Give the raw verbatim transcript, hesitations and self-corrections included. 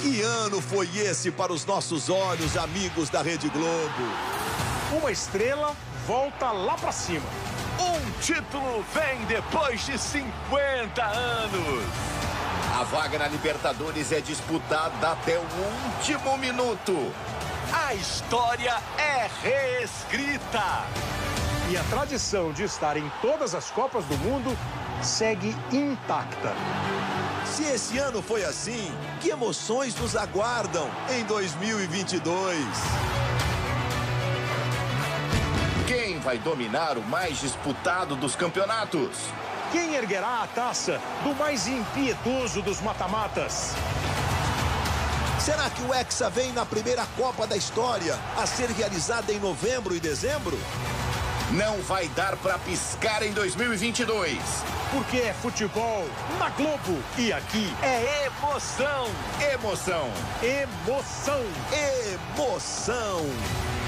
Que ano foi esse para os nossos olhos, amigos da Rede Globo? Uma estrela volta lá pra cima. Um título vem depois de cinquenta anos. A vaga na Libertadores é disputada até o último minuto. A história é reescrita. E a tradição de estar em todas as Copas do Mundo segue intacta. Se esse ano foi assim, que emoções nos aguardam em dois mil e vinte e dois? Quem vai dominar o mais disputado dos campeonatos? Quem erguerá a taça do mais impiedoso dos mata-matas? Será que o Hexa vem na primeira Copa da história a ser realizada em novembro e dezembro? Não vai dar para piscar em dois mil e vinte e dois. Porque é futebol na Globo e aqui é emoção. Emoção. Emoção. Emoção.